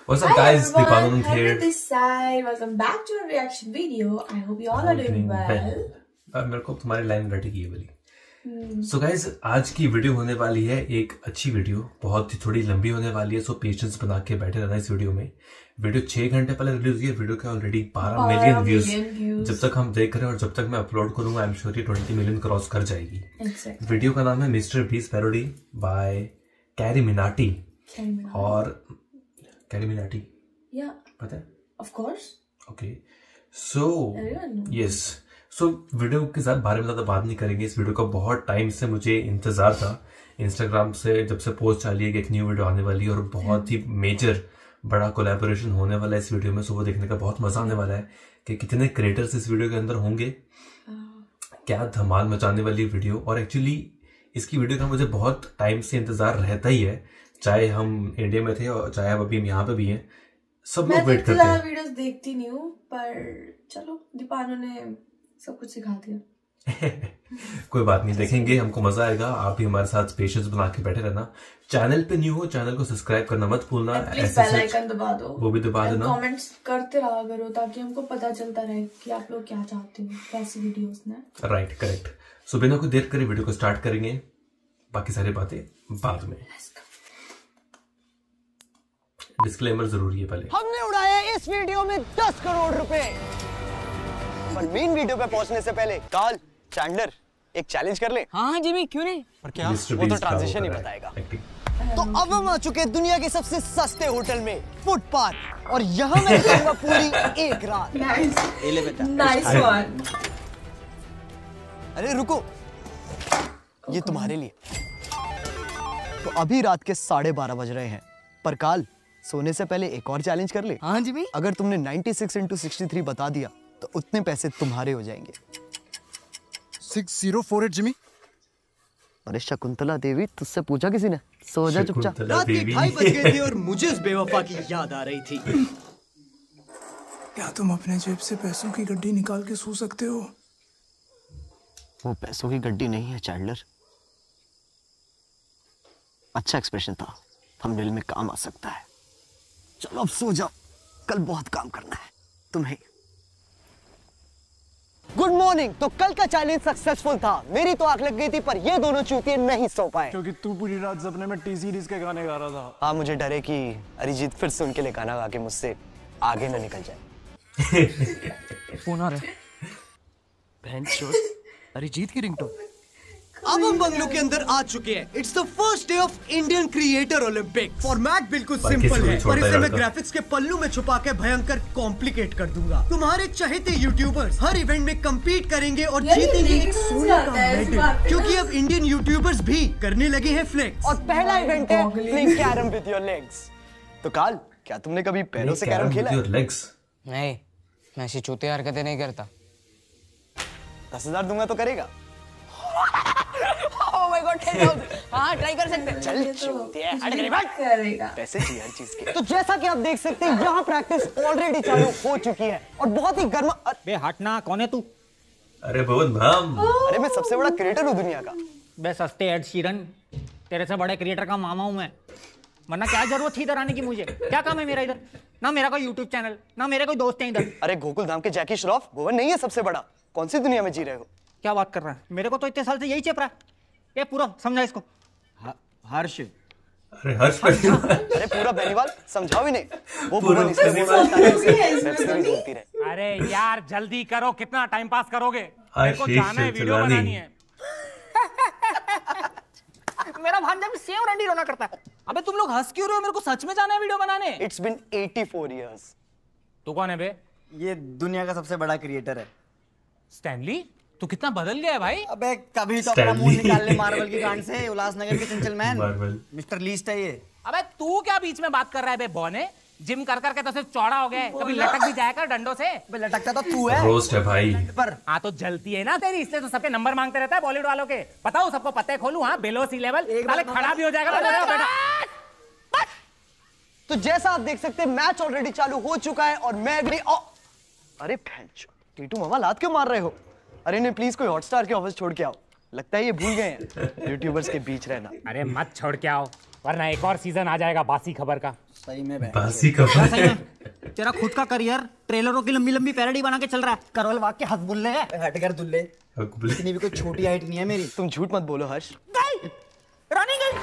What's up, guys? Deepanand here. This side. Welcome back to a reaction video. I hope you all are doing well. मेरे को तुम्हारी line रटी की है वाली. So guys, आज की वीडियो होने वाली है एक अच्छी वीडियो, बहुत ही थोड़ी लंबी होने वाली है. सो पेशेंस बना के बैठे रहना इस वीडियो में. वीडियो 6 घंटे पहले रिलीज हुई है. वीडियो के ऑलरेडी 12 मिलियन व्यूज. जब तक हम देख रहे हैं और जब तक मैं अपलोड करूंगा, I am sure 20 million cross कर जाएगी. वीडियो का नाम है mister Beast parody by Carry Minati. और कैरी मिनाटी पता है? Of course. Okay, so yes. So video के साथ बारे में ज्यादा बात नहीं करेंगे. इस वीडियो का बहुत टाइम से मुझे इंतजार था. इंस्टाग्राम से जब से पोस्ट चली है कि एक न्यू वीडियो आने वाली है और बहुत ही मेजर बड़ा कोलैबोरेशन होने वाला है इस वीडियो में. सो वो देखने का बहुत मजा आने वाला है कि कितने क्रिएटर्स इस वीडियो के अंदर होंगे, क्या धमाल मचाने वाली वीडियो. और एक्चुअली इसकी वीडियो का मुझे बहुत टाइम से इंतजार रहता ही है, चाहे हम इंडिया में थे और चाहे अब अभी हम यहाँ पे भी हैं. सब लोग वेट करते हैं. मैं वीडियोस देखती नहीं हूँ, पर चलो दीपानु ने सब कुछ सिखा दिया. कोई बात नहीं, देखेंगे, हमको मजा आएगा. आप भी हमारे साथ पेशेंस बना के बैठे रहना. चैनल पे न्यू हो, चैनल को सब्सक्राइब करना मत भूलना. बेल आइकन दबा दो, वो भी दबा देना. कमेंट्स करते रहा करो ताकि हमको पता चलता रहे कि आप लोग क्या चाहते हो, कैसी वीडियोस में. Right, correct. सो बिना कोई देर करे वीडियो को स्टार्ट करेंगे. बाकी सारी बातें बाद में. डिस्क्लेमर जरूरी है पहले. हमने उड़ाया इस वीडियो में 10 करोड़ रुपए. पर मेन वीडियो पे पहुंचने से पहले कार्ल, चैंडलर एक चैलेंज कर ले. हाँ जिमी, क्यों नहीं? पर क्या वो तो ट्रांजिशन ही बताएगा. तो अब हम आ चुके हैं दुनिया के सबसे सस्ते होटल में, फुटपाथ. और यहाँ मैं रहूंगा पूरी एक रात. Nice one. अरे रुको, ये तुम्हारे लिए. तो अभी रात के 12:30 बज रहे हैं. पर काल, सोने से पहले एक और चैलेंज कर ले. हाँ जिमी. अगर तुमने 96 into 63 बता दिया तो उतने पैसे तुम्हारे हो जाएंगे. 6048 जिमी. अरे शकुंतला देवी, तुझसे पूछा किसी ने? सो जा चुपचाप. रात के 2:30 बज गए थे और मुझे उस बेवफा की याद आ रही थी. क्या तुम अपने जेब से पैसों की गड्डी निकाल के सो सकते हो? वो पैसों की गड्डी नहीं है चैंडलर. अच्छा एक्सप्रेशन था, थंबनेल में काम आ सकता है. चलो अब सो जाओ, कल बहुत काम करना है तुम्हें. Good morning. तो कल का चैलेंज सक्सेसफुल था. मेरी तो आंख लग गई थी, पर ये दोनों चूतिए नहीं सो पाए क्योंकि तू पूरी रात सपने में टी सीरीज के गाने गा रहा था. हाँ, मुझे डर है कि अरिजीत फिर से उनके लिए गाना गा के मुझसे आगे न निकल जाए. फोन आ रहा है. बहन चोद, अरिजीत की रिंगटोन. अब हम बंगलो के अंदर आ चुके हैं. It's the first day of Indian creator Olympic. Format बिल्कुल सिंपल है, पर इसे मैं ग्राफिक्स के पल्लू में छुपा के भयंकर कॉम्प्लिकेट कर दूंगा. तुम्हारे चहेते यूट्यूबर्स हर इवेंट में compete करेंगे और जीतेंगे एक सोने का मेडल. क्योंकि अब इंडियन यूट्यूबर्स भी करने लगे हैं फ्लेक्स. और पहला इवेंट है playing carrom with your legs. तो काल, क्या तुमने कभी पैरों से कैरम खेला है? नहीं, मैं ऐसी चूती हरकतें नहीं करता. 10,000 दूंगा तो करेगा? Oh my God, 10,000. हाँ, ट्राई कर सकते हैं. चल चूतिया, हट गई बात. करेगा. पैसे चाहिए हर चीज के. तो जैसा कि आप देख सकते हैं, यहाँ प्रैक्टिस ऑलरेडी चालू हो चुकी है और बहुत ही गर्म. बे हटना, कौन है तू? अरे भवन भाम. अरे मैं सबसे बड़ा क्रिएटर हूँ दुनिया का. बे सस्ते एड शीरन, तेरे से बड़े क्रिएटर का मामा हूँ मैं. वरना क्या जरूरत थी इधर आने की? मुझे क्या काम है मेरा इधर? ना मेरा कोई यूट्यूब चैनल, ना मेरे कोई दोस्त हैं इधर. अरे गोकुल धाम के जैकी श्रॉफ, भुवन नहीं है सबसे बड़ा. कौन सी दुनिया में जी रहे हो? क्या बात कर रहा है? मेरे को तो इतने साल से यही चेप रहा है. ये पूरा समझा इसको. हर्ष. अरे हर्ष. अरे पूरा बेनीवाल समझाओ ही नहीं. वो भुवन इसलिए बोलती रहे. अरे यार जल्दी करो, कितना टाइम पास करोगे? मेरे को जाना है, वीडियो बनानी है. मेरा भांजा भी सेम रंडी रोना करता है. अबे तुम लोग हंस क्यों रहे हो? मेरे को सच में जाना है वीडियो बनाने. It's been 84 years. तू कौन है बे? ये दुनिया का सबसे बड़ा क्रिएटर है. स्टैनली, तू कितना बदल गया है भाई. अबे कभी तो अपना मुंह निकाल ले मार्वल की गांड से. उल्लासनगर के चंचल मैन मिस्टर लीस्ट है ये. अबे तू क्या बीच में बात कर रहा है बे बॉने? जिम कर करके तो सिर्फ चौड़ा हो गया. कभी लटक भी जाएगा डंडों से. अबे लटकता तो तू है. रोस्ट है भाई. पर हाँ तो जलती है ना तेरी, इसलिए तो सबके नंबर मांगते रहता है बॉलीवुड वालों के. बताओ सबको पते खोलूं. हाँ, बिलो सी लेवल साले खड़ा भी हो जाएगा. तो जैसा आप देख सकते हैं, मैच ऑलरेडी चालू हो चुका है और मैं भी. अरे टीटू मामा, लात क्यों मार रहे हो? अरे नहीं, प्लीज कोई हॉटस्टार के ऑफिस छोड़ के आओ. लगता है ये भूल गए हैं यूट्यूबर्स के बीच रहना. अरे मत छोड़ के आओ, वरना एक और सीजन आ जाएगा बासी खबर का। सही में बासी खबर। सही में तेरा खुद का करियर ट्रेलरों की लंबी लंबी पैरोडी बना के चल रहा है। करवल वाग के हंस बुल्ले है। हट कर दुल्ले, इतनी भी कोई छोटी हाइट नहीं है मेरी। तुम झूठ मत बोलो हर्ष। रानी गई।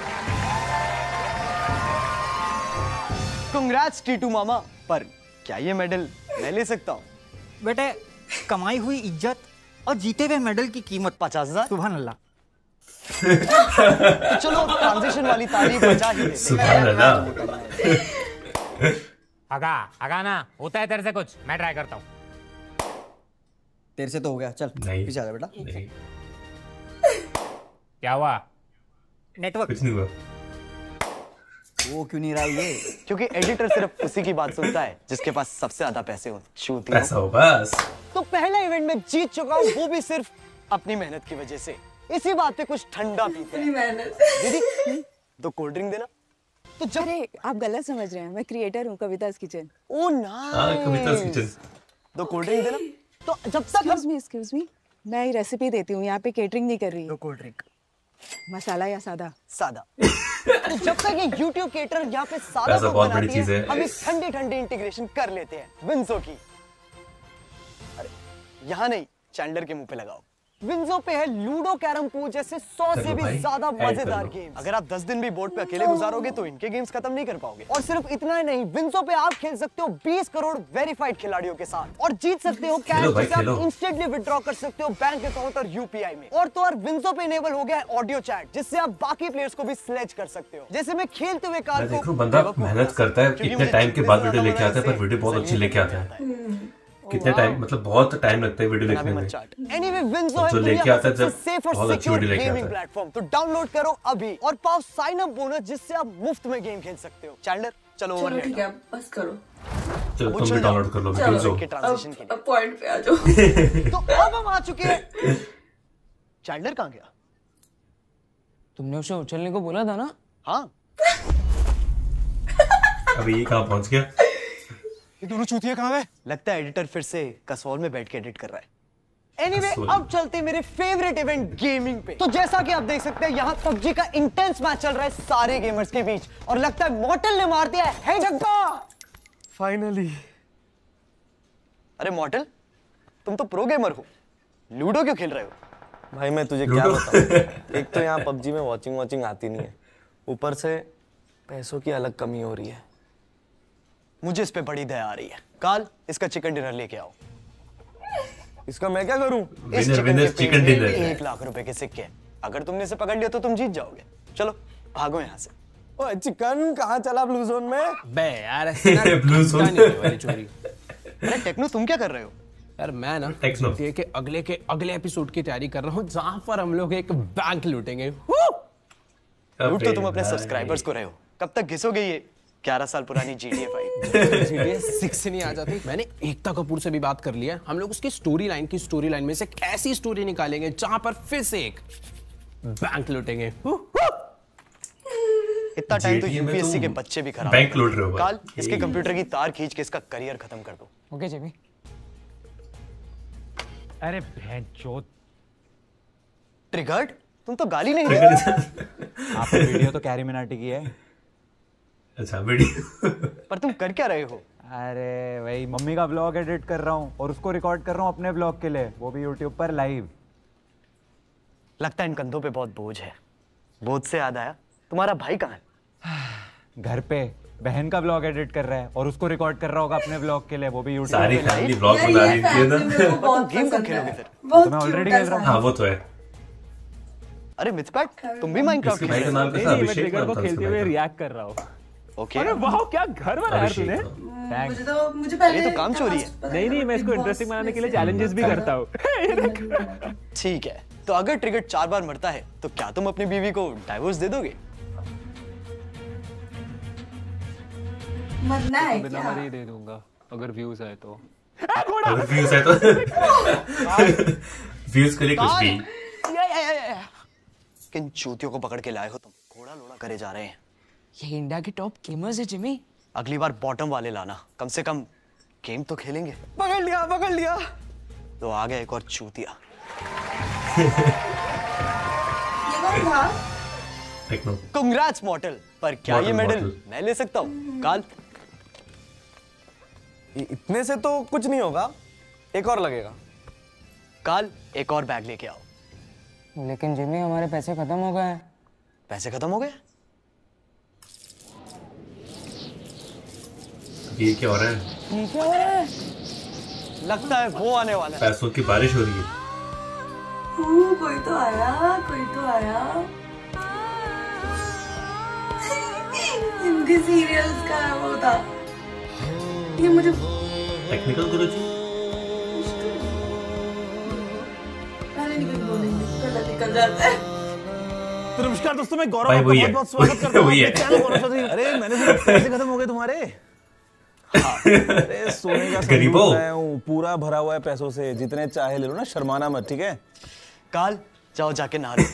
कंग्रेट्स टीटू मामा, पर क्या ये मेडल मैं ले सकता हूँ? बेटे कमाई हुई इज्जत और जीते हुए मेडल की कीमत 50,000। सुभान अल्लाह। तो चलो ट्रांजिशन वाली तारीफ बचा ही देते हैं। आगा ना होता है तेरे से कुछ, मैं ट्राई करता हूँ। तेरे से तो हो गया, चल पीछे आ जा बेटा। नहीं, क्या हुआ? नेटवर्क कुछ नहीं हुआ। वो क्यों नहीं रहा ये? क्योंकि एडिटर सिर्फ उसी की बात सुनता है जिसके पास सबसे ज्यादा पैसे हो। पैसा हो बस। तो पहला इवेंट में जीत चुका हूँ, वो भी सिर्फ अपनी मेहनत की वजह से। इसी बात पे कुछ ठंडा पीते हैं। दीदी तो कोल्ड ड्रिंक देना। तो जब आप गलत समझ रहे हैं, मैं क्रिएटर हूँ Kavita's kitchen. Oh nice. Kavita's kitchen. तो कोल्ड ड्रिंक देना। तो जब तक एक्सक्यूज मी, मैं ये रेसिपी देती हूँ, यहाँ पे केटरिंग नहीं कर रही। तो कोल्ड ड्रिंक मसाला या सादा? सादा। तो जब तक ये YouTube केटर यहाँ पे सादा बहुत बड़ी बनाती चीज है। हम इस ठंडी ठंडी इंटीग्रेशन कर लेते हैं विंसो की। अरे यहाँ नहीं, चैंडलर के मुंह पे लगाओ। विंसो पे है लूडो, कैरम पूल जैसे 100 से भी ज्यादा मजेदार गेम। अगर आप 10 दिन भी बोर्ड पे अकेले गुजारोगे तो इनके गेम्स खत्म नहीं कर पाओगे। और सिर्फ इतना ही नहीं, विंसो पे आप खेल सकते हो 20 करोड़ वेरीफाइड खिलाड़ियों के साथ और जीत सकते हो कैश, जिसे आप इंस्टेंटली विड्रॉ कर सकते हो बैंक अकाउंट और यूपीआई में। और तो और विंसो पे इनेबल हो गया है ऑडियो चैट, जिससे आप बाकी प्लेयर्स को भी स्लेज कर सकते हो। जैसे मैं खेलते हुए कार को देखो, बंदा मेहनत करता है, कितने टाइम के बाद वीडियो लेके आता है, पर वीडियो बहुत अच्छी लेके आता है। कितने टाइम, मतलब बहुत टाइम लगता है वीडियो देखने में। एनीवे विंसो है जो लेके आता है जब सेफ और बहुत अच्छी वीडियो सिक्योर लेके आता गेमिंग है। प्लेटफॉर्म। तो डाउनलोड करो अभी और पाओ साइन अप बोनस, जिससे आप मुफ्त में गेम खेल सकते हो। चैंडलर चलो ओवर, ठीक है बस करो। चलो तुम भी डाउनलोड कर लो विंसो के ट्रांजिशन के लिए। अब पॉइंट पे आ जाओ। तो अब हम आ चुके हैं। चैंडलर कहाँ गया? तुमने उसे उछलने को बोला था ना? हाँ। अभी ये कहाँ पहुंच गया? ये दोनों चूतिया कहाँ गए? लगता है एडिटर फिर से कसौल में बैठ के एडिट कर रहा है। एनीवे अब चलते मेरे फेवरेट इवेंट गेमिंग पे। तो जैसा कि आप देख सकते हैं, यहाँ पबजी का इंटेंस मैच चल रहा है सारे गेमर्स के बीच और लगता है मॉर्टल ने मार दिया है जग्गा फाइनली। अरे मॉर्टल, तुम तो प्रो गेमर हो, लूडो क्यों खेल रहे हो? भाई मैं तुझे क्या बताऊं, एक तो यहाँ पबजी में वॉचिंग आती नहीं है, ऊपर से पैसों की अलग कमी हो रही है। मुझे इस पे बड़ी दया आ रही है। काल, इसका चिकन डिनर लेके आओ। इसका मैं क्या करूं? इस चिकन डिनर 1 लाख रुपए के सिक्के। अगर तुमने इसे पकड़ लिया तो तुम जीत जाओगे। चलो भागो यहाँ से। ओए चिकन कहाँ चला ब्लू जोन में? बे यार ऐसे ना ब्लू जोन वाली चोरी। अरे टेक्नो, तुम क्या कर रहे हो? यार मैं ना टेक्नो के अगले एपिसोड की तैयारी कर रहा हूँ, जहाँ पर हम लोग एक बैंक लूटेंगे। लूट तो तुम अपने सब्सक्राइबर्स को रहे हो, कब तक घिसोगे ये 11 साल पुरानी GTA 5? GTA 6 नहीं आ जाती। मैंने एकता कपूर से भी बात कर लिया, हम लोग उसकी स्टोरी लाइन में से एक ऐसी स्टोरी निकालेंगे जहां पर फिर से एक बैंक लूटेंगे। इतना टाइम तो यूपीएससी के बच्चे भी खराब बैंक लूट रहे हो। काल, इसके कंप्यूटर की तार खींच के इसका करियर खत्म कर दो। Okay Jamie. अरे भैंचोद, ट्रिगर्ड, तुम तो गाली नहीं देते। आपकी वीडियो तो कैरी मिनाटी की है। अच्छा वीडियो पर तुम कर क्या रहे हो? अरे भाई मम्मी का ब्लॉग एडिट कर रहा हूँ और उसको रिकॉर्ड कर रहा हूँ अपने ब्लॉग के लिए, वो भी यूट्यूब पर लाइव। लगता है इन कंधों पे बहुत बोझ है। बोझ से याद आया, तुम्हारा भाई कहाँ है? घर पे बहन का ब्लॉग एडिट कर रहा है और उसको रिकॉर्ड कर रहा होगा अपने ब्लॉग के लिए, वो भी यूट्यूब सारी फैमिली ब्लॉग बना रही है ना। गेम कब खेलोगे फिर? तो मैं ऑलरेडी खेल रहा हूँ। हाँ वो तो है। अरे मिथपैट, तुम भी माइनक्राफ्ट खेल रहे हो? नहीं, मैं ट्रिगर को खेलते हुए रिएक्ट कर रहा हूँ। ओके। अरे वाह क्या घर बनाया यार तूने। मुझे पहले ये तो काम चोरी है। नहीं मैं इसको इंटरेस्टिंग बनाने के लिए चैलेंजेस भी करता हूँ। ठीक है, तो अगर ट्रिगर 4 बार मरता है तो क्या तुम अपनी बीवी को डाइवोर्स दे दोगे? मरना है बिना क्या? मरे दे दूंगा अगर व्यूज आए तो। अगर व्यूज है तो व्यूज के लिए कुछ भी। किन चूतियों को पकड़ के लाए हो तुम? घोड़ा लोड़ा करे जा रहे हैं। ये इंडिया के टॉप गेमर्स है जिमी। अगली बार बॉटम वाले लाना, कम से कम गेम तो खेलेंगे। पकड़ लिया। तो आ गया एक और चूतिया। ये कौन था? टेक्नो। कांग्रेट्स मॉर्टल, पर क्या ये मेडल मैं ले सकता हूँ? काल इतने से तो कुछ नहीं होगा, एक और लगेगा। काल एक और बैग लेके आओ। लेकिन जिमी हमारे पैसे खत्म हो गए हैं। पैसे खत्म हो गए? ये क्या हो रहा है? ये क्या हो रहा है? लगता है वो आने वाला है। पैसों की बारिश हो रही है। कोई तो आया, कोई तो आया। हिंदी सीरियल्स का वो था ये। मुझे टेक्निकल गुरुजी पहले नहीं कुछ बोलेंगे, गलत निकल जाता है। तो नमस्कार दोस्तों, मैं गौरव भाई आपका वही बहुत है। बहुत स्वागत करता हूँ वही है। अपने चैनल गौरव चौधरी। अरे मैंने सुना पैसे खत्म हो गए तुम्हारे। अरे सोने का गरीबों। संदूक लाया हूँ, पूरा भरा हुआ है पैसों से, जितने चाहे ले लो ना, शर्माना मत, ठीक है? काल जाओ जाके नहा लो।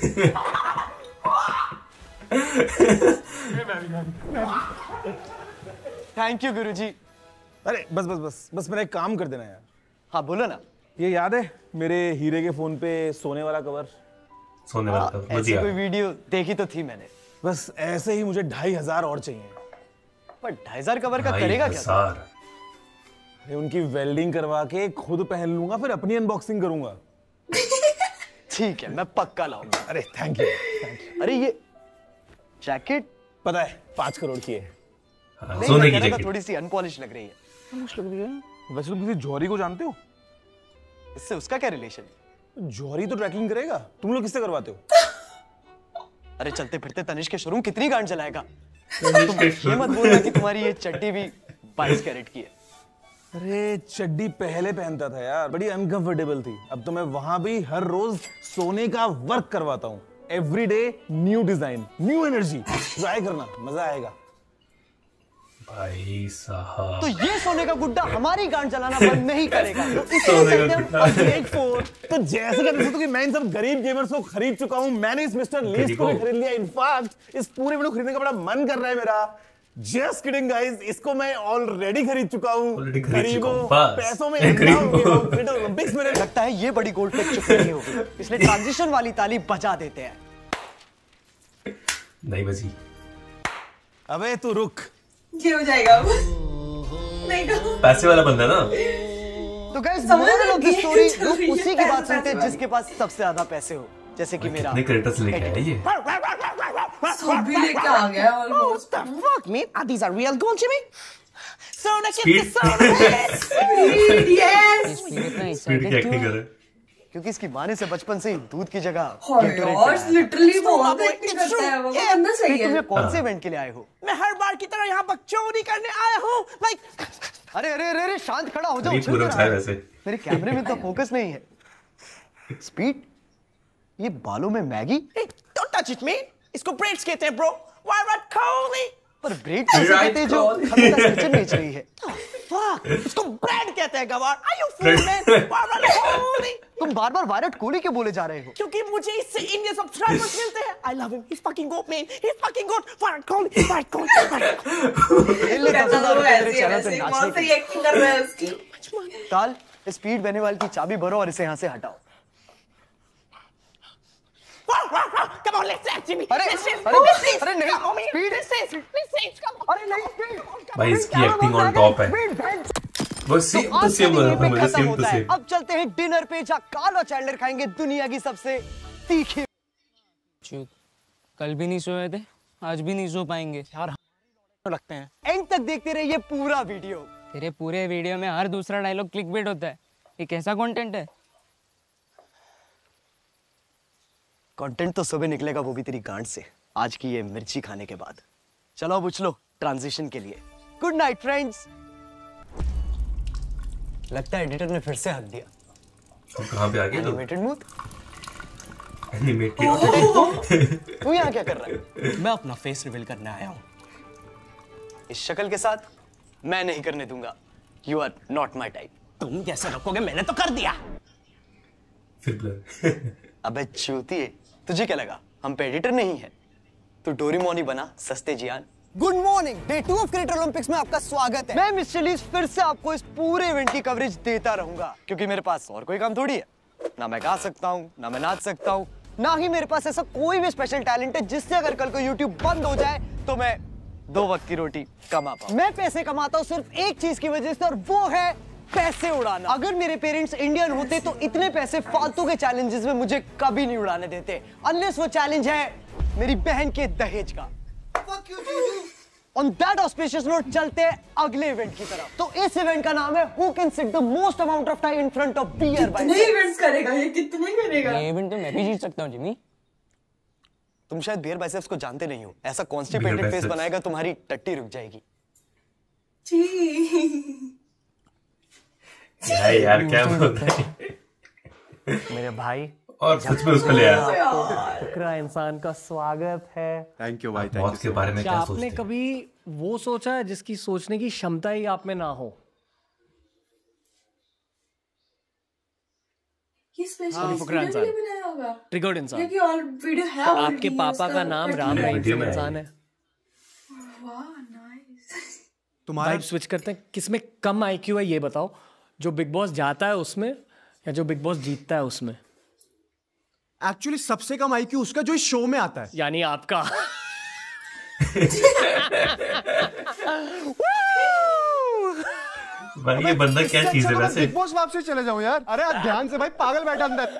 थैंक यू गुरुजी। अरे बस मेरा एक काम कर देना यार। हाँ बोलो ना। ये याद है मेरे हीरे के फोन पे सोने वाला कवर? सोने वाला कवर ऐसी कोई वीडियो देखी तो थी मैंने। बस ऐसे ही मुझे 2500 और चाहिए। पर 2500 कवर का करेगा क्या? अरे उनकी वेल्डिंग करवा के खुद पहन लूंगा, फिर अपनी अनबॉक्सिंग करूंगा। ठीक है, मैं पक्का लाऊंगा। अरे थैंक यू। अरे ये जैकेट पता है 5 करोड़ की है। सोने की जैकेट थोड़ी सी अनपॉलिश लग रही है। लग रही है। वैसे तुम किसी जौहरी को जानते हो? इससे उसका क्या रिलेशन? जौहरी तो ट्रैकिंग करेगा, तुम लोग किससे करवाते हो? अरे चलते फिरते तनिष्क के शोरूम कितनी गांड चलाएगा? तुम ये मत बोलना कि तुम्हारी ये चड्डी भी 22 कैरेट की है। अरे चड्डी पहले पहनता था यार, बड़ी अनकंफर्टेबल थी। अब तो मैं वहां भी हर रोज सोने का वर्क करवाता हूँ। Every day new design, new energy. Try करना, मजा आएगा। भाई साहब, तो ये सोने का गुड्डा हमारी गांड चलाना बंद नहीं करेगा। तो सोने का गुड्डा। तो जैसे कहते थे कि मैं इन सब गरीब गेमर्स को खरीद चुका हूँ, मैंने इस मिस्टर लीस्ट को भी खरीद लिया। इनफैक्ट इस पूरे वीडियो खरीदने का बड़ा मन कर रहा है मेरा। जस्ट किडिंग गाइस, इसको मैं ऑलरेडी खरीद चुका हूँ। गरीबों पैसों में ओलंपिक्स में लगता है ये बड़ी गोल्ड प्लेट चुप नहीं होगी, इसलिए ट्रांजिशन वाली ताली बजा देते हैं। नहीं बजी। अबे तू रुक। ये हो जाएगा नहीं तो पैसे वाला बंदा ना। तो guys moral of the story, लोग उसी की बात सुनते हैं जिसके पास सबसे ज्यादा पैसे हो, जैसे कि मेरा। कितने क्रेडिट्स लेके आया ये? सब भी लेके आ गया almost. Fuck me, these are real gold, Jimmy. Soda Speed. Yes. Speed की एक्टिंग कर रहा है। क्योंकि इसकी माँ ने से बचपन से ही दूध की जगह लिटरली बहुत एक्टिंग करता है वो। बंदा सही है। तुम कौन से इवेंट के लिए आए हो? मैं हर बार की तरह यहाँ बकचोदी करने आया हूँ। लाइक अरे अरे अरे अरे शांत खड़ा हो जाओ। ये पूरा है वैसे। मेरे कैमरे में तो फोकस नहीं है। स्पीड, ये बालों में Maggi? Don't touch it, me. इसको ब्रेड्स कहते हैं, bro. Why not Coley? पर ब्रेड कैसे कहते हैं जो हमें किचन बेच रही है? Fuck. इसको ब्रेड कहते हैं गवार। Are you fool, man? Why not Coley? तुम बार-बार वायरट कोहली क्यों बोले जा रहे हो? क्योंकि मुझे इससे इंडिया सब्सक्राइबर्स मिलते हैं। I love him. He's fucking goat, man. He's fucking goat. Virat Kohli. Virat Kohli. Virat Kohli. Channel पे नाचने की एक्टिंग कर रहा है उसकी। काल, स्पीड बहने वाली की चाबी भरो और इसे यहाँ से हटाओ। Come on, let's dance, Jimmy. अरे अरे नहीं, स्पीड। अरे नहीं, स्पीड। भाई इसकी एक्टिंग ऑन टॉप है। वो सेम टू सेम मुझे सेम टू सेम। अब चलते हैं डिनर पे, जहाँ काल और चैंडलर खाएंगे दुनिया की सबसे तीखी। कल भी नहीं सोए थे, आज भी नहीं सो पाएंगे यार लगते हैं। एंड तक देखते रहिए पूरा वीडियो। तेरे पूरे वीडियो में हर दूसरा डायलॉग क्लिकबेट होता है। ये कैसा कंटेंट है? कंटेंट तो सुबह निकलेगा, वो भी तेरी गांड से, आज की ये मिर्ची खाने के बाद। चलो अब उछलो ट्रांजिशन के लिए। Good night friends. लगता है एडिटर ने फिर से हक दिया। हम कहाँ पे आ गए? Animated mood. एनिमेटेड। तू यहाँ क्या कर रहा है? मैं अपना फेस रिवील करने आया हूँ। इस शक्ल के साथ मैं नहीं करने दूंगा। You are not my type. तुम कैसे रखोगे? मैंने तो कर दिया। फिर ब्लर। अबे चूतिए, तुझे क्या लगा हम पे एडिटर नहीं है? तू डोरेमोन ही बना, सस्ते Gian. Good morning, day 2 of creator olympics में आपका स्वागत है। मैं मिस्टर लीस्ट फिर से आपको इस पूरे इवेंट की कवरेज देता रहूंगा, क्योंकि मेरे पास और कोई काम थोड़ी है। ना मैं गा सकता हूँ, ना मैं नाच सकता हूँ, ना ही मेरे पास ऐसा कोई भी स्पेशल टैलेंट है जिससे अगर कल को YouTube बंद हो जाए तो मैं 2 वक्त की रोटी कमा पाऊं। मैं पैसे कमाता हूं सिर्फ एक चीज की वजह से, और वो है पैसे उड़ाना। अगर मेरे पेरेंट्स इंडियन होते तो इतने पैसे फालतू के चैलेंजेस में मुझे कभी नहीं उड़ाने देते, अनलेस वो चैलेंज है मेरी बहन के दहेज का। On that auspicious note चलते हैं अगले इवेंट की तरफ। तो इस इवेंट का नाम है Who can sit the most amount of time in front of beer biceps। कितने इवेंट्स करेगा ये, कितने करेगा? ये इवेंट तो मैं भी जीत सकता हूँ जिमी। तुम शायद बियर बाइसेप्स को जानते नहीं हो, ऐसा कॉन्स्टिपेटेड फेस बनाएगा तुम्हारी टट्टी रुक जाएगी। यार क्या बोलते हैं मेरे भाई, और सच में उसको ले आया। शुक्र इंसान का स्वागत है। थैंक यू भाई। मौत के बारे में क्या सोचते आपने कभी वो सोचा है जिसकी सोचने की क्षमता ही आप में ना हो? ये स्पेशल वीडियो बनाया होगा ट्रिगर्ड इंसान। ये कि ऑल वीडियो है। आपके पापा का नाम राम रहीम इंसान है। वाह नाइस। तुम्हारा स्विच करते हैं, किसमें कम आईक्यू है ये बताओ, जो बिग बॉस जाता है उसमें या जो बिग बॉस जीतता है उसमें? एक्चुअली सबसे कम आईक्यू उसका जो इस शो में आता है, यानी आपका। भाई ये बंदा क्या चीज है वैसे? बिग बॉस वापस चले जाऊं यार। अरे ध्यान से भाई, पागल बैठा अंदर।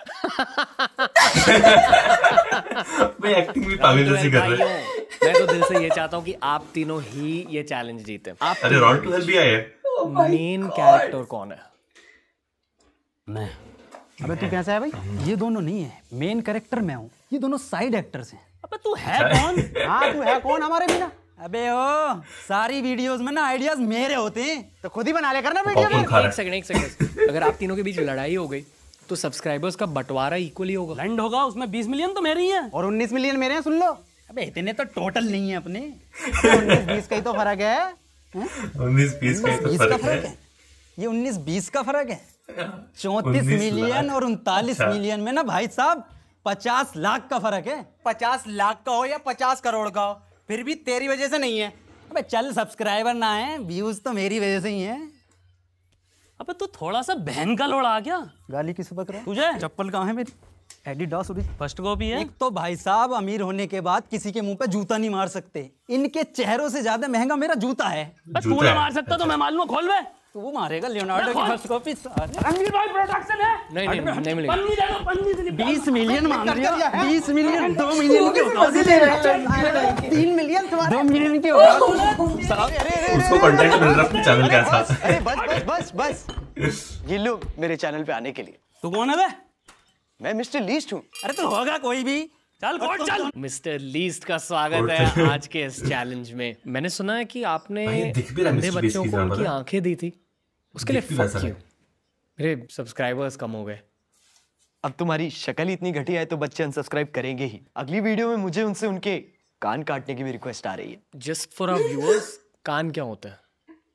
मैं एक्टिंग भी पागल जैसी कर रहा है। मैं तो दिल से ये चाहता हूँ कि आप तीनों ही ये चैलेंज जीते। आप अरे रॉन्ग टू हेल्प भी आए। मेन कैरेक्टर कौन है? मैं। अबे तू कैसा है भाई? ये दोनों नहीं है, मेन कैरेक्टर मैं हूँ, ये दोनों साइड एक्टर्स हैं। अबे तू है कौन? हाँ तू है कौन हमारे बिना? अबे ओ, सारी वीडियोस में ना आइडियाज मेरे होते हैं, तो खुद ही बना ले करना वीडियो में। एक सेकंड अगर आप तीनों के बीच लड़ाई हो गई तो सब्सक्राइबर्स का बंटवारा इक्वली होगा। लैंड होगा, उसमें 20 मिलियन तो मेरे ही हैं और 19 मिलियन मेरे हैं। सुन लो, अबे इतने तो टोटल नहीं है अपने, 19-20 का ही तो फर्क है। 19-20 का ही तो फर्क है। ये 19-20 का फर्क है। 34 मिलियन और 39 मिलियन में ना भाई साहब 50 लाख का फर्क है। 50 लाख का हो या 50 करोड़ का हो, फिर भी तेरी वजह से नहीं है। अबे चल, सब्सक्राइबर ना है, व्यूज तो मेरी वजह से ही है। अबे तू थोड़ा सा बहन का लोड़ा आ गया। गाली किस बक रहा है तुझे? चप्पल कहाँ है मेरी? एडिडास फर्स्ट कॉपी है। एक तो भाई साहब अमीर होने के बाद किसी के मुंह पे जूता नहीं मार सकते, इनके चेहरों से ज्यादा महंगा मेरा जूता है। तू ना मार सकता तो मैं मार लूं, खोल बे। तू मारेगा लियोनार्डो की फर्स्ट कॉपी। रणवीर भाई प्रोडक्शन है। नहीं मिलेगा। पन्नी दे दो, पन्नी दे दो। 20 मिलियन मांग रही है। 20 मिलियन 2 मिलियन के होगा, 3 मिलियन 2 मिलियन के होगा। उसको कंटेंट मिल रहा है चैनल के साथ। अरे बस ये लो मेरे चैनल पे आने के लिए। तू कौन है बे? मैं मिस्टर लीस्ट हूँ। अरे तो होगा कोई भी। चल कोर्ट चल। मिस्टर लीस्ट का स्वागत है आज के इस चैलेंज में। मैंने सुना है कि आपने अंधे बच्चों को उनकी आंखें दी थी, उसके लिए फक यू। मेरे सब्सक्राइबर्स कम हो गए। अब तुम्हारी शक्ल ही इतनी घटिया है तो बच्चे अनसब्सक्राइब करेंगे ही। अगली वीडियो में मुझे उनसे उनके कान काटने की भी रिक्वेस्ट आ रही है। जस्ट फॉर आवर व्यूअर्स, कान क्या होता है?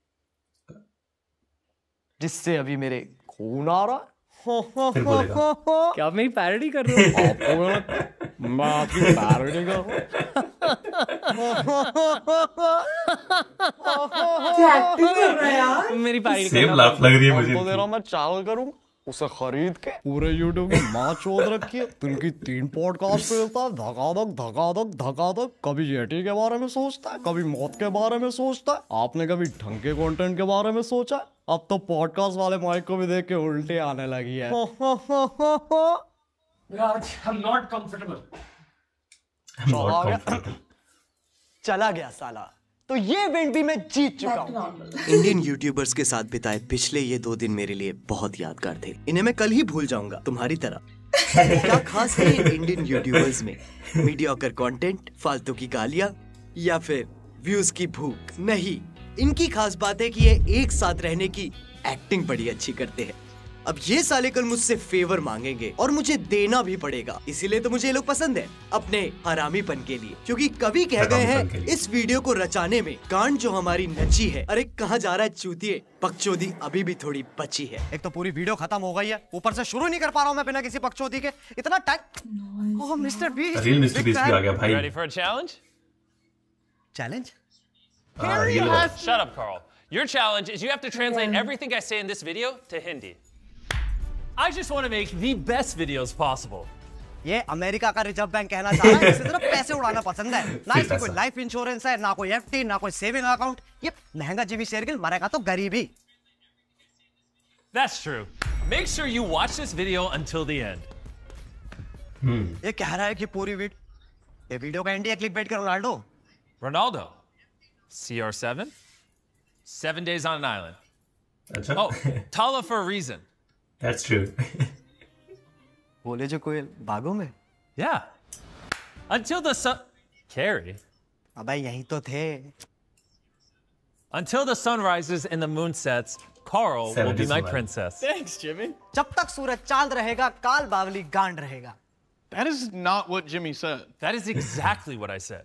जिससे अभी मेरे खून आ रहा है। क्या आप मेरी पैरोडी कर रहे हो? मैं आपकी पैरोडी कर रहा हूँ। मेरी पैरोडी सेम लाफ लग रही है मुझे। तो मैं चावल करूँ, उसे खरीद के पूरे यूट्यूब की माँ चोद रखी है। उनकी 3 पॉडकास्ट मिलता है, धकाधक। कभी जेटी के बारे में सोचता है, कभी मौत के बारे में सोचता है। आपने कभी ढंग के कंटेंट के बारे में सोचा? अब तो पॉडकास्ट वाले माइक को भी देख के उल्टे आने लगी है। चला गया साला। तो ये इवेंट भी मैं जीत चुका हूँ। इंडियन यूट्यूबर्स के साथ बिताए पिछले ये 2 दिन मेरे लिए बहुत यादगार थे। इन्हें मैं कल ही भूल जाऊंगा, तुम्हारी तरह। क्या खास है इंडियन यूट्यूबर्स में? मीडियोकर कंटेंट, फालतू की गालियां या फिर व्यूज की भूख? नहीं, इनकी खास बात है कि ये एक साथ रहने की एक्टिंग बड़ी अच्छी करते हैं। अब ये साले कल मुझसे फेवर मांगेंगे और मुझे देना भी पड़ेगा, इसीलिए तो मुझे ये लोग पसंद है अपने हरामीपन के लिए। क्योंकि कवि कह गए हैं इस वीडियो को रचाने में गांड जो हमारी नची है। अरे कहाँ जा रहा है चूतिए, पगचौदी अभी भी थोड़ी बची है। एक तो पूरी वीडियो खत्म हो गई है, ऊपर से शुरू नहीं कर पा रहा हूँ मैं बिना किसी पगचौदी के। इतना time. Oh Mister Beast, real Mister Beast भी आ गया भाई। Ready for a challenge? Challenge? Shut up, Carl. Your challenge is you have to translate everything I say in this video to Hindi. I just want to make the best videos possible. ये America का reserve bank कहना चाह रहा है, इसे सिर्फ पैसे उड़ाना पसंद है। ना इसकी कोई लाइफ इंश्योरेंस है, ना कोई एफडी, ना कोई सेविंग अकाउंट। ये महंगा जिमी शेरगिल, मरेगा तो गरीब ही। That's true. Make sure you watch this video until the end. ये कह रहा है कि पूरी ये वीडियो का एंड क्लिकबेट का Ronaldo. Ronaldo, CR7, 7 days on an island. Oh, Tala for a reason. That's true. बोले जो कोई बागों में। Yeah. Until the sun. Carrie. अबे यही तो थे। Until the sun rises and the moon sets, Carl will be my princess. Thanks, Jimmy. जब तक सूरज चांद रहेगा, काल बावली गांड रहेगा। That is not what Jimmy said. That is exactly what I said.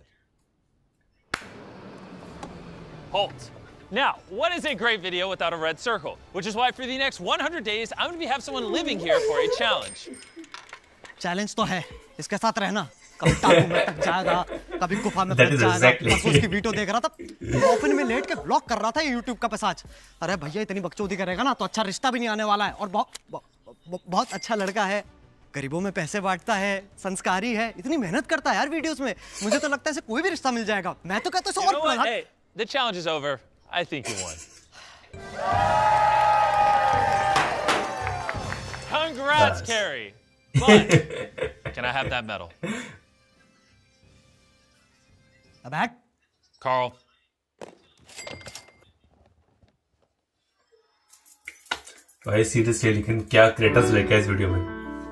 Halt. Now, what is a great video without a red circle? Which is why for the next 100 days, I'm going to have someone living here for a challenge. Challenge तो है, इसके साथ रहना। कभी टापू में तक जाएगा, कभी गुफा में तक जाएगा। परसों उसकी वीडियो देख रहा था, कॉफिन में लेट के ब्लॉग कर रहा था यूट्यूब का पैसाज। अरे भैया इतनी बकचोदी करेगा ना तो अच्छा रिश्ता भी नहीं आने वाला है। और बहुत अच्छा लड़का है, गरीबों में पैसे बांटता है, संस्कारी है, इतनी मेहनत करता है यार वीडियोस में। मुझे तो लगता है कोई भी रिश्ता मिल जाएगा। मैं तो कहता हूँ और hey, the challenge is over. I think you won. Congrats, Carrie. But can I have that medal? A bat? Carl. भाई सीरियसली लेकिन क्या क्रिएटर्स लेके आए इस वीडियो में?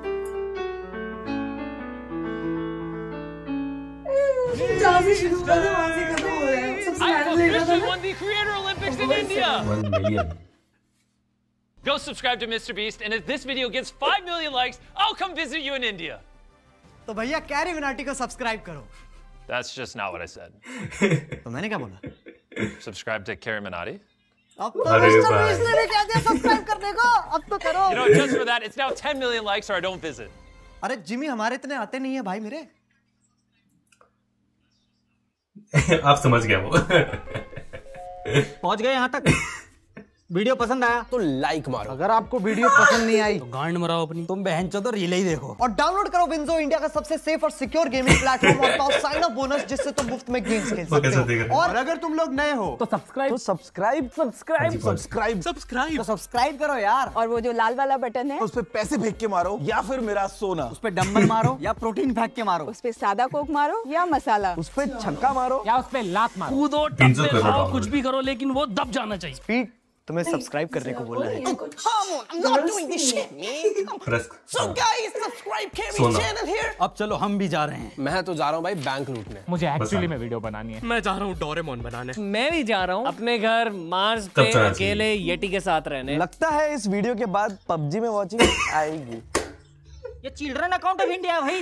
I officially won the Creator Olympics in India. 1 million. Go subscribe to Mr. Beast, and if this video gets 5 million likes, I'll come visit you in India. तो भैया carry Minati को subscribe करो। That's just not what I said. तो मैंने क्या बोला? Subscribe to Carrie Minati. अब तो मिस्टर बीस्ट ने कह दिया सब्सक्राइब करने को, अब तो करो। You know, just for that, it's now 10 million likes or I don't visit. अरे जिमी हमारे इतने आते नहीं है भाई मेरे। आप समझ गया वो। पहुंच गए यहाँ तक। वीडियो पसंद आया तो लाइक मारो। अगर आपको वीडियो पसंद नहीं आई तो गांड मराओ अपनी। तुम बहन चो तो रिले ही देखो। और डाउनलोड करो विंजो, इंडिया का सबसे सेफ और सिक्योर गेमिंग प्लेटफॉर्म, और पाओ साइन अप बोनस जिससे तुम मुफ्त में गेम्स खेल सकते हो। और अगर तुम लोग नए हो तो सब्सक्राइब करो यार। और वो जो लाल वाला बटन है उस पे पैसे फेंक के मारो या फिर मेरा सोना। उस पे डंबल मारो या प्रोटीन फेंक के मारो। उस पे सादा कोक मारो या मसाला। उस पे छक्का मारो या उस पे लात मारो। कूदो, टप्पे खाओ, कुछ भी करो, लेकिन वो दब जाना चाहिए। स्पीड तुम्हें सब्सक्राइब करने को बोला है। अब चलो हम भी जा रहे हैं। मैं तो जा रहा हूँ भाई बैंक लूटने। मुझे एक्चुअली में वीडियो बनानी है। मैं जा रहा हूँ डोरेमोन बनाने। मैं भी जा रहा हूँ अपने घर मार्स पे अकेले येटी के साथ रहने। लगता है इस वीडियो के बाद पबजी में वॉचिंग आएगी। ये चिल्ड्रन अकाउंट ऑफ इंडिया भाई।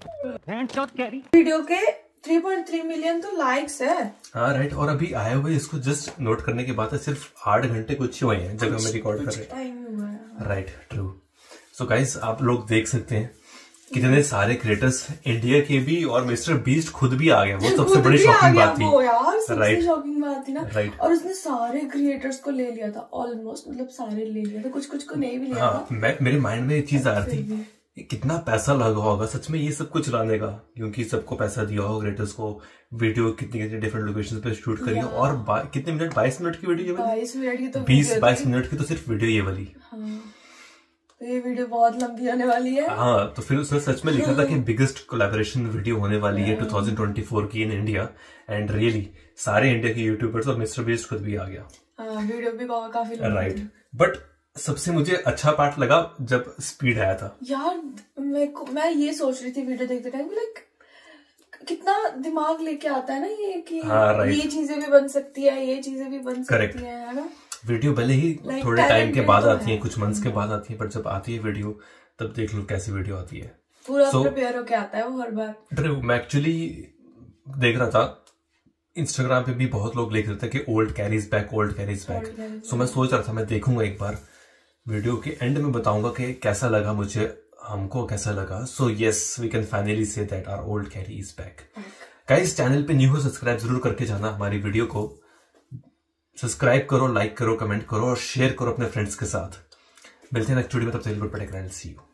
वीडियो के 3.3 मिलियन तो लाइक्स है। हाँ राइट। और अभी आए हुए इसको जस्ट नोट करने के बाद सिर्फ 8 घंटे कुछ हुए हैं जब हमें रिकॉर्ड कर रहे हैं। Right, true. सो गाइस आप लोग देख सकते हैं कितने सारे क्रिएटर्स इंडिया के भी, और मिस्टर बीस्ट खुद भी आ गया। वो सबसे बड़ी शॉकिंग बात थी यार, सबसे शॉकिंग बात थी ना। राइट। और उसने सारे क्रिएटर्स को ले लिया था ऑलमोस्ट, मतलब सारे ले लिया था, कुछ कुछ को नहीं भी लिया था। मेरे माइंड में एक चीज आ रही थी, कितना पैसा लगा होगा सच में ये सब कुछ लाने का, क्योंकि सबको पैसा दिया होगा क्रिएटर्स को। वीडियो कितनी डिफरेंट लोकेशंस पे शूट करी और कितने मिनट, 22 मिनट की वीडियो, 22 मिनट की तो 20-22 मिनट की तो सिर्फ वीडियो ये वाली। तो ये वीडियो बहुत लंबी होने वाली है। हाँ, तो फिर उसने सच में लिखा था कि बिगेस्ट कोलैबोरेशन वीडियो होने वाली है 2024 की इन इंडिया। एंड रियली सारे इंडिया के यूट्यूबर्स और मिस्टर बीस्ट खुद भी आ गया। वीडियो भी काफी लंबी। राइट, बट सबसे मुझे अच्छा पार्ट लगा जब स्पीड आया था यार। मैं ये सोच रही थी वीडियो देखते टाइम, लाइक कितना दिमाग लेके आता है ना ये कि ये चीजें भी बन सकती है, ये चीजें भी बन सकती है ना। वीडियो भले ही थोड़े टाइम के बाद आती है, कुछ मंथ्स के बाद आती है, पर जब आती है वीडियो तब देख लो कैसी वीडियो आती है। पूरा प्रिपेयर होके आता है वो हर बार। मैं एक्चुअली देख रहा था इंस्टाग्राम पे भी बहुत लोग लिख रहे थे कि old Carry's back, old Carry's back. So मैं सोच रहा था मैं देखूंगा एक बार, वीडियो के एंड में बताऊंगा कि कैसा लगा मुझे, हमको कैसा लगा। So yes, we can finally say that our old Carry is back. Guys channel पे न्यू हो सब्सक्राइब जरूर करके जाना, हमारी वीडियो को सब्सक्राइब करो, लाइक करो, कमेंट करो और शेयर करो अपने फ्रेंड्स के साथ। मिलते हैं नेक्स्ट वीडियो में, तब तक सी यू।